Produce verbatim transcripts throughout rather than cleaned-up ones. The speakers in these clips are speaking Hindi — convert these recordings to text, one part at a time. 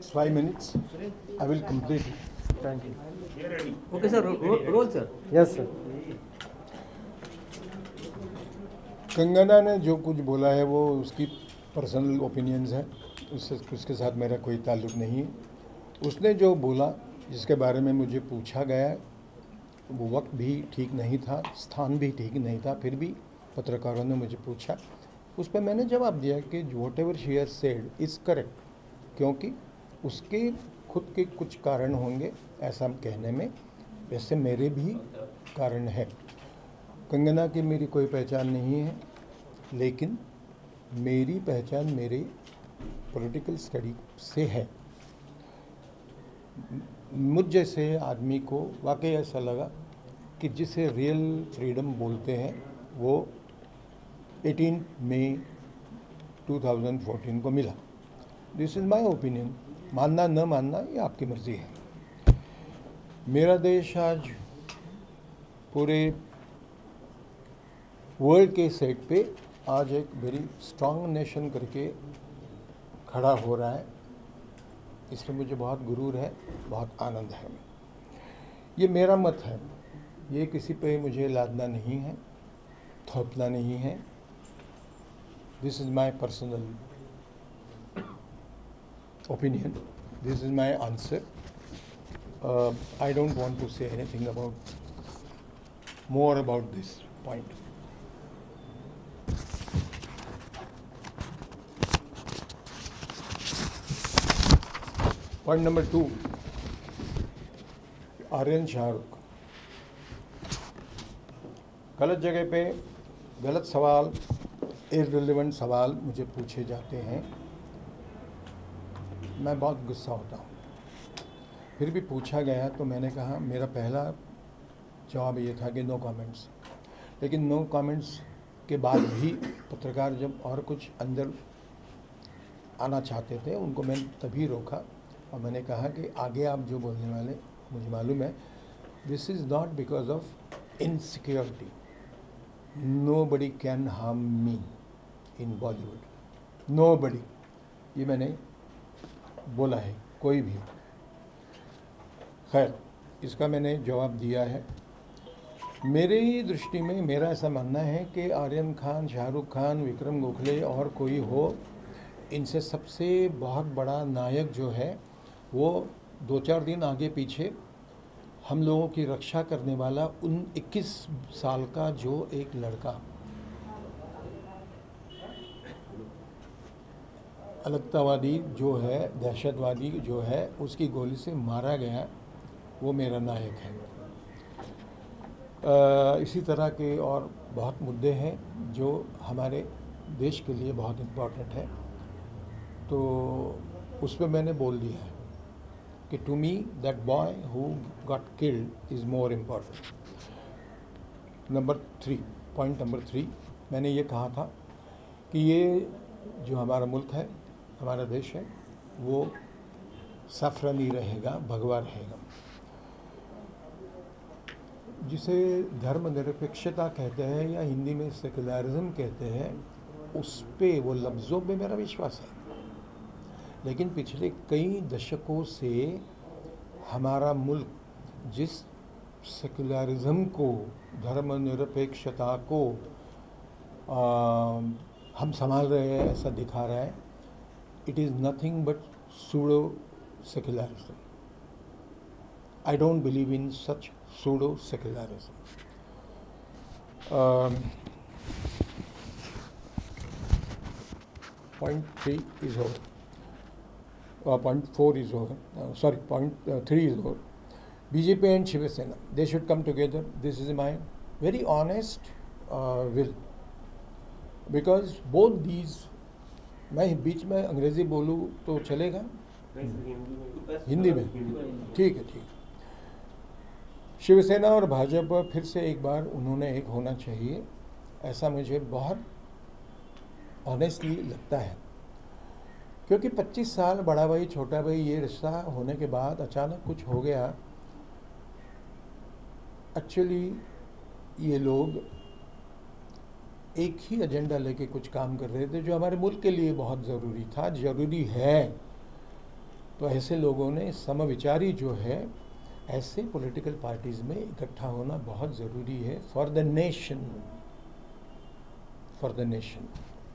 next five minutes, I will complete it. Thank you. Okay, sir. Ro- roll, sir. Yes, sir. Kangana ने जो कुछ बोला है वो उसकी पर्सनल ओपिनियंस है, उससे उसके साथ मेरा कोई ताल्लुक़ नहीं है। उसने जो बोला, जिसके बारे में मुझे पूछा गया, वो वक्त भी ठीक नहीं था, स्थान भी ठीक नहीं था, फिर भी पत्रकारों ने मुझे पूछा, उस पर मैंने जवाब दिया कि whatever she has said is correct, क्योंकि उसके खुद के कुछ कारण होंगे ऐसा कहने में, वैसे मेरे भी कारण है। कंगना की मेरी कोई पहचान नहीं है, लेकिन मेरी पहचान मेरे पॉलिटिकल स्टडी से है। मुझ जैसे आदमी को वाकई ऐसा लगा कि जिसे रियल फ्रीडम बोलते हैं वो अठारह मई दो हज़ार चौदह को मिला। दिस इज़ माय ओपिनियन, मानना न मानना ये आपकी मर्ज़ी है। मेरा देश आज पूरे वर्ल्ड के सेट पे आज एक वेरी स्ट्रांग नेशन करके खड़ा हो रहा है, इसमें मुझे बहुत गुरूर है, बहुत आनंद है। ये मेरा मत है, ये किसी पे मुझे लादना नहीं है, थोपना नहीं है। This is my personal opinion, this is my answer. I don't want to say anything about more about this point. Point number two, Aryan Shahrukh गलत जगह पे गलत सवाल, इररिलेवेंट सवाल मुझे पूछे जाते हैं, मैं बहुत गुस्सा होता हूँ। फिर भी पूछा गया तो मैंने कहा, मेरा पहला जवाब ये था कि नो कमेंट्स। लेकिन नो कमेंट्स के बाद भी पत्रकार जब और कुछ अंदर आना चाहते थे, उनको मैंने तभी रोका और मैंने कहा कि आगे आप जो बोलने वाले, मुझे मालूम है, this is not because of insecurity. Nobody can harm me in Bollywood, nobody, ये मैंने बोला है, कोई भी। खैर, इसका मैंने जवाब दिया है। मेरी दृष्टि में मेरा ऐसा मानना है कि आर्यन खान, शाहरुख खान, विक्रम गोखले और कोई हो, इनसे सबसे बहुत बड़ा नायक जो है वो दो चार दिन आगे पीछे हम लोगों की रक्षा करने वाला उन इक्कीस साल का जो एक लड़का अलगतावादी जो है, दहशतवादी जो है, उसकी गोली से मारा गया, वो मेरा नायक है। आ, इसी तरह के और बहुत मुद्दे हैं जो हमारे देश के लिए बहुत इम्पोर्टेंट है, तो उस पर मैंने बोल दिया है कि to me that boy who got killed is more important. Number three, point number three, मैंने ये कहा था कि ये जो हमारा मुल्क है, हमारा देश है, वो सफरनी रहेगा, भगवा रहेगा। जिसे धर्मनिरपेक्षता कहते हैं या हिंदी में सेकुलरिज्म कहते हैं, उस पे, वो लफ्ज़ों पे मेरा विश्वास है। लेकिन पिछले कई दशकों से हमारा मुल्क जिस सेकुलरिज्म को, धर्मनिरपेक्षता को आ, हम संभाल रहे हैं, ऐसा दिखा रहा है। It is nothing but pseudo secularism. I don't believe in such pseudo secularism. Point three is over, Uh, point four is over, uh, sorry, point uh, three is over. B J P and Shiv Sena, they should come together. This is my very honest uh, will, because both these, मैं बीच में अंग्रेज़ी बोलूँ तो चलेगा? हिंदी में, ठीक है, ठीक। शिवसेना और भाजपा फिर से एक बार उन्होंने एक होना चाहिए, ऐसा मुझे बहुत ऑनेस्टली लगता है, क्योंकि पच्चीस साल बड़ा भाई छोटा भाई ये रिश्ता होने के बाद अचानक कुछ हो गया। एक्चुअली ये लोग एक ही एजेंडा लेके कुछ काम कर रहे थे जो हमारे मुल्क के लिए बहुत ज़रूरी था, ज़रूरी है। तो ऐसे लोगों ने समविचारी जो है, ऐसे पॉलिटिकल पार्टीज़ में इकट्ठा होना बहुत ज़रूरी है for the nation, for the nation.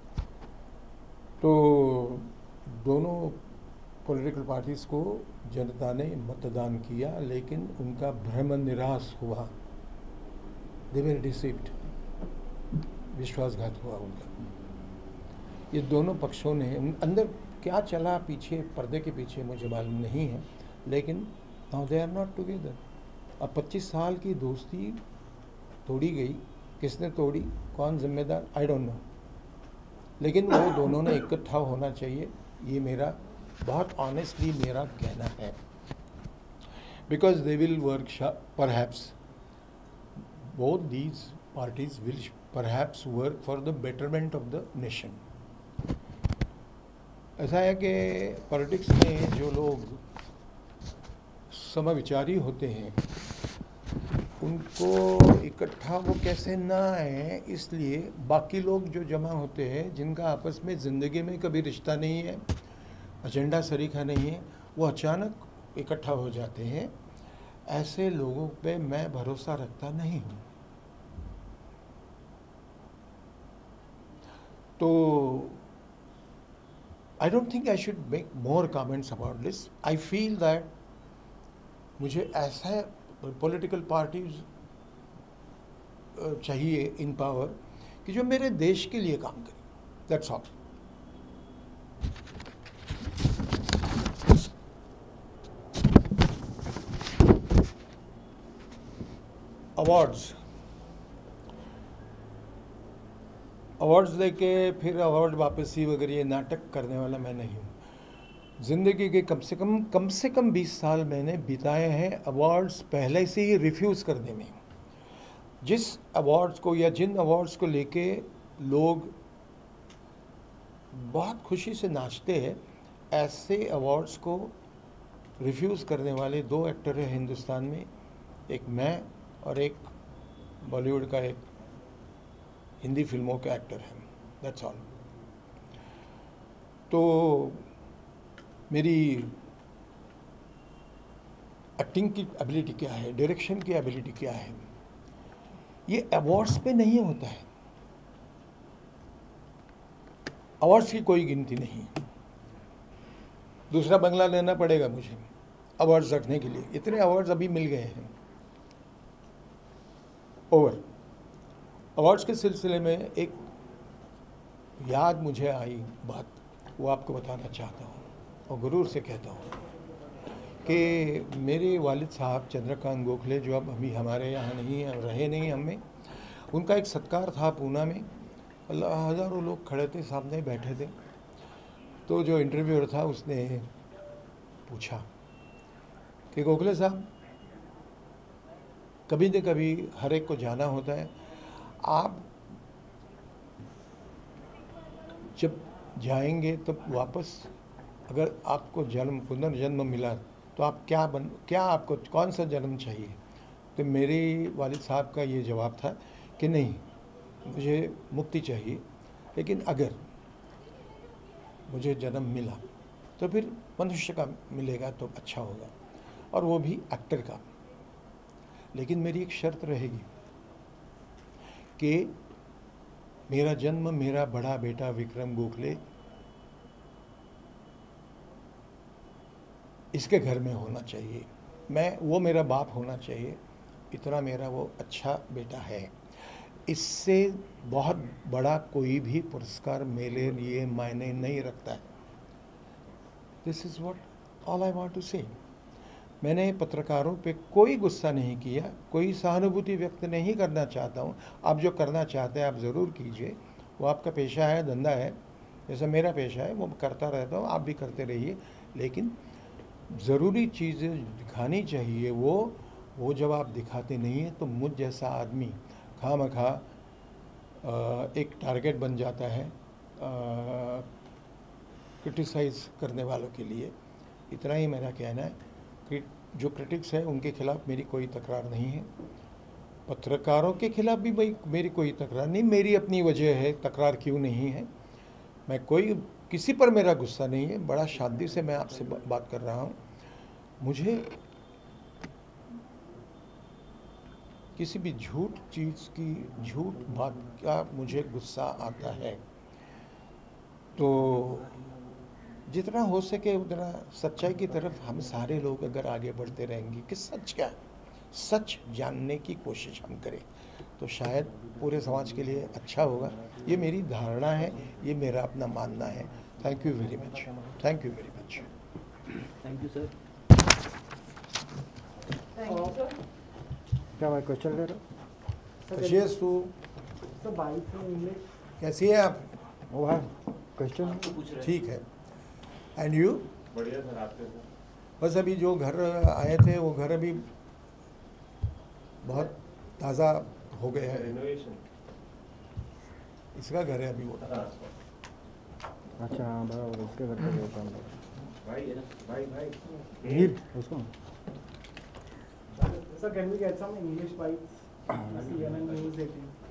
तो दोनों पॉलिटिकल पार्टीज़ को जनता ने मतदान किया, लेकिन उनका भ्रम निराश हुआ, दे वर डिसीव्ड, विश्वासघात हुआ उनका। ये दोनों पक्षों ने, अंदर क्या चला पीछे पर्दे के पीछे मुझे मालूम नहीं है, लेकिन now they are not together. अब पच्चीस साल की दोस्ती तोड़ी गई, किसने तोड़ी, कौन जिम्मेदार, आई डोंट नो, लेकिन वो दोनों ने इकट्ठा होना चाहिए, ये मेरा बहुत ऑनेस्टली मेरा कहना है। Because they will work perhaps, both these parties will perhaps work for the betterment of the nation. ऐसा है कि पॉलिटिक्स में जो लोग समविचारी होते हैं उनको इकट्ठा वो कैसे ना आए, इसलिए बाकी लोग जो जमा होते हैं जिनका आपस में ज़िंदगी में कभी रिश्ता नहीं है, एजेंडा सरीखा नहीं है, वो अचानक इकट्ठा हो जाते हैं। ऐसे लोगों पे मैं भरोसा रखता नहीं हूँ। तो I don't think I should make more comments about this. I feel that मुझे ऐसा पॉलिटिकल पार्टीज चाहिए इन पावर कि जो मेरे देश के लिए काम करे, दैट्स ऑल। अवार्ड्स अवार्ड्स लेके फिर अवार्ड वापसी वगैरह ये नाटक करने वाला मैं नहीं हूँ। ज़िंदगी के कम से कम कम से कम बीस साल मैंने बिताए हैं अवार्ड्स पहले से ही रिफ्यूज़ करने में। जिस अवार्ड्स को या जिन अवार्ड्स को लेके लोग बहुत खुशी से नाचते हैं, ऐसे अवार्ड्स को रिफ्यूज़ करने वाले दो एक्टर हैं हिंदुस्तान में, एक मैं और एक बॉलीवुड का एक हिंदी फिल्मों के एक्टर हैं, दैट्स ऑल। तो मेरी एक्टिंग की एबिलिटी क्या है, डायरेक्शन की एबिलिटी क्या है, ये अवार्ड्स पे नहीं होता है। अवार्ड्स की कोई गिनती नहीं। दूसरा बंगला लेना पड़ेगा मुझे अवार्ड्स रखने के लिए, इतने अवार्ड्स अभी मिल गए हैं। ओवर अवार्ड्स के सिलसिले में एक याद मुझे आई बात, वो आपको बताना चाहता हूँ और गुरूर से कहता हूँ कि मेरे वालिद साहब चंद्रकांत गोखले, जो अब अभी हमारे यहाँ नहीं हैं, रहे नहीं हमें, उनका एक सत्कार था पूना में। अल्लाह, हज़ारों लोग खड़े थे, सामने बैठे थे। तो जो इंटरव्यूअर था उसने पूछा कि गोखले साहब, कभी न कभी हर एक को जाना होता है, आप जब जाएंगे तब वापस अगर आपको जन्म पुनर्जन्म मिला तो आप क्या बन क्या आपको कौन सा जन्म चाहिए? तो मेरे वालिद साहब का ये जवाब था कि नहीं, मुझे मुक्ति चाहिए, लेकिन अगर मुझे जन्म मिला तो फिर मनुष्य का मिलेगा तो अच्छा होगा, और वो भी एक्टर का। लेकिन मेरी एक शर्त रहेगी कि मेरा जन्म मेरा बड़ा बेटा विक्रम गोखले इसके घर में होना चाहिए, मैं वो मेरा बाप होना चाहिए, इतना मेरा वो अच्छा बेटा है। इससे बहुत बड़ा कोई भी पुरस्कार मेरे लिए मायने नहीं रखता है। This is what all I want to say. मैंने पत्रकारों पे कोई गुस्सा नहीं किया, कोई सहानुभूति व्यक्त नहीं करना चाहता हूँ। आप जो करना चाहते हैं आप ज़रूर कीजिए, वो आपका पेशा है, धंधा है, जैसा मेरा पेशा है वो करता रहता हूँ, आप भी करते रहिए। लेकिन ज़रूरी चीज़ें दिखानी चाहिए, वो वो जब आप दिखाते नहीं हैं तो मुझ जैसा आदमी खामखा एक टारगेट बन जाता है क्रिटिसाइज़ करने वालों के लिए। इतना ही मेरा कहना है कि जो क्रिटिक्स है उनके खिलाफ़ मेरी कोई तकरार नहीं है, पत्रकारों के खिलाफ़ भी भाई मेरी कोई तकरार नहीं, मेरी अपनी वजह है तकरार क्यों नहीं है। मैं कोई किसी पर मेरा गुस्सा नहीं है, बड़ा शांति से मैं आपसे बात कर रहा हूँ। मुझे किसी भी झूठ चीज़ की, झूठ बात का मुझे गुस्सा आता है। तो जितना हो सके उतना सच्चाई की तरफ हम सारे लोग अगर आगे बढ़ते रहेंगे कि सच क्या, सच जानने की कोशिश हम करें, तो शायद पूरे समाज के लिए अच्छा होगा। ये मेरी धारणा है, ये मेरा अपना मानना है। Thank you very much, thank you very much. Thank you sir. क्या मैं क्वेश्चन ले रहा हूँ? विशेष तू सर बाइक से इंग्लिश कैसी है आप? वो है क्वेश्चन ठीक है। And you? बढ़िया सर, आपके सर। बस अभी जो घर आए थे वो घर अभी बहुत ताज़ा हो गए हैं। रिनोवेशन। इसका घर है अभी वो। अच्छा हाँ बराबर, उसके घर पे गया काम कर भाई भाई भाई हीर उसको So can we get some English bites? C N N News eighteen.